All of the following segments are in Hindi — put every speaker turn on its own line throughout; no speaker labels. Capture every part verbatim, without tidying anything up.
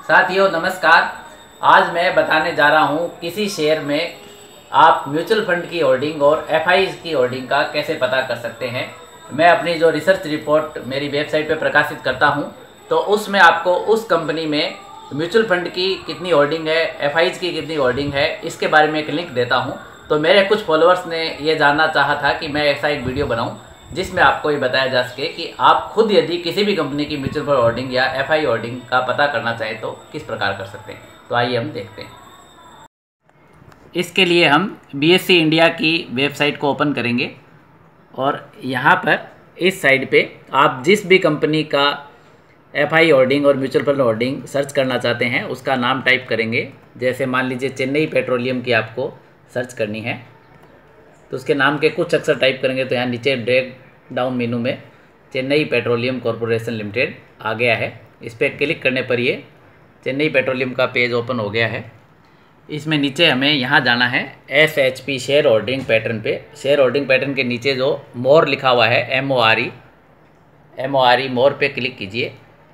साथियों नमस्कार। आज मैं बताने जा रहा हूं किसी शेयर में आप म्यूचुअल फंड की होल्डिंग और एफआईज की होल्डिंग का कैसे पता कर सकते हैं। मैं अपनी जो रिसर्च रिपोर्ट मेरी वेबसाइट पर प्रकाशित करता हूं, तो उसमें आपको उस कंपनी में म्यूचुअल फंड की कितनी होल्डिंग है, एफआईज की कितनी होल्डिंग है, इसके बारे में एक लिंक देता हूं। तो मेरे कुछ फॉलोअर्स ने ये जानना चाहा था कि मैं ऐसा एक वीडियो बनाऊं जिसमें आपको ये बताया जा सके कि आप खुद यदि किसी भी कंपनी की म्यूचुअल फंड होल्डिंग या एफआई होल्डिंग का पता करना चाहें तो किस प्रकार कर सकते हैं। तो आइए हम देखते हैं। इसके लिए हम बीएसई इंडिया की वेबसाइट को ओपन करेंगे और यहाँ पर इस साइड पे आप जिस भी कंपनी का एफआई होल्डिंग और म्यूचुअल फंड होल्डिंग सर्च करना चाहते हैं उसका नाम टाइप करेंगे। जैसे मान लीजिए चेन्नई पेट्रोलियम की आपको सर्च करनी है तो उसके नाम के कुछ अक्षर टाइप करेंगे तो यहाँ नीचे ड्रैग डाउन मेनू में चेन्नई पेट्रोलियम कॉरपोरेशन लिमिटेड आ गया है। इस पर क्लिक करने पर ये चेन्नई पेट्रोलियम का पेज ओपन हो गया है। इसमें नीचे हमें यहाँ जाना है S H P share holding pattern पे। शेयर होल्डिंग पैटर्न के नीचे जो मोर लिखा हुआ है M O R E M O R E more पे क्लिक कीजिए।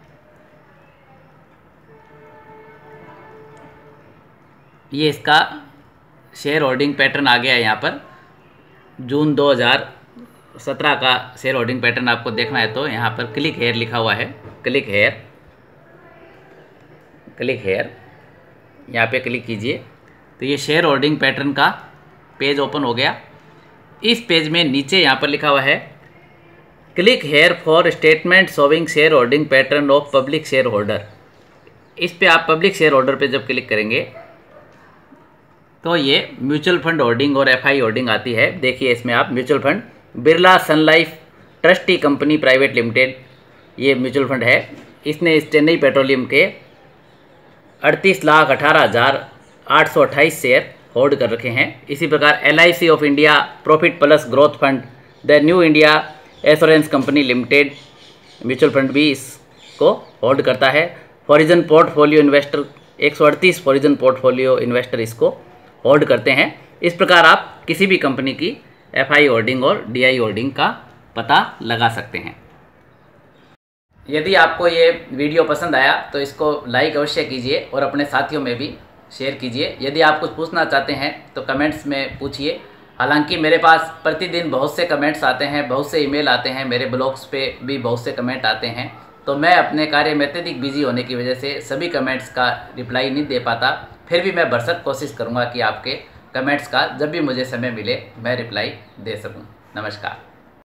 ये इसका शेयर होल्डिंग पैटर्न आ गया है। यहाँ पर जून दो हज़ार सत्रह का शेयर होल्डिंग पैटर्न आपको देखना है तो यहाँ पर क्लिक हेयर लिखा हुआ है। क्लिक हेयर क्लिक हेयर यहाँ पे क्लिक कीजिए तो ये शेयर होल्डिंग पैटर्न का पेज ओपन हो गया। इस पेज में नीचे यहाँ पर लिखा हुआ है click here for statement showing share holding pattern of public shareholder होल्डर। इस पे आप पब्लिक शेयर होल्डर पे जब क्लिक करेंगे तो ये म्यूचुअल फंड होल्डिंग और एफआई होल्डिंग आती है। देखिए इसमें आप mutual fund Birla Sun Life trustee company private limited ये म्यूचुअल फंड है। इसने इस चेन्नई पेट्रोलियम के अड़तीस लाख अठारह हज़ार आठ सौ अट्ठाईस शेयर होल्ड कर रखे हैं। इसी प्रकार L I C of India profit plus growth fund the new India assurance company limited mutual fund भी इसको होल्ड करता है। फॉरिजन पोर्टफोलियो इन्वेस्टर एक सौ अड़तीस फॉरिजन पोर्टफोलियो इन्वेस्टर इसको होल्ड करते हैं। इस प्रकार आप किसी भी कंपनी की एफआई होल्डिंग और डीआई होल्डिंग का पता लगा सकते हैं। यदि आपको ये वीडियो पसंद आया तो इसको लाइक अवश्य कीजिए और अपने साथियों में भी शेयर कीजिए। यदि आप कुछ पूछना चाहते हैं तो कमेंट्स में पूछिए। हालांकि मेरे पास प्रतिदिन बहुत से कमेंट्स आते हैं, बहुत से ईमेल आते हैं, मेरे ब्लॉग्स पे भी बहुत से कमेंट आते हैं, तो मैं अपने कार्य में अत्यधिक बिजी होने की वजह से सभी कमेंट्स का रिप्लाई नहीं दे पाता। फिर भी मैं भरसक कोशिश करूंगा कि आपके कमेंट्स का जब भी मुझे समय मिले मैं रिप्लाई दे सकूं। नमस्कार।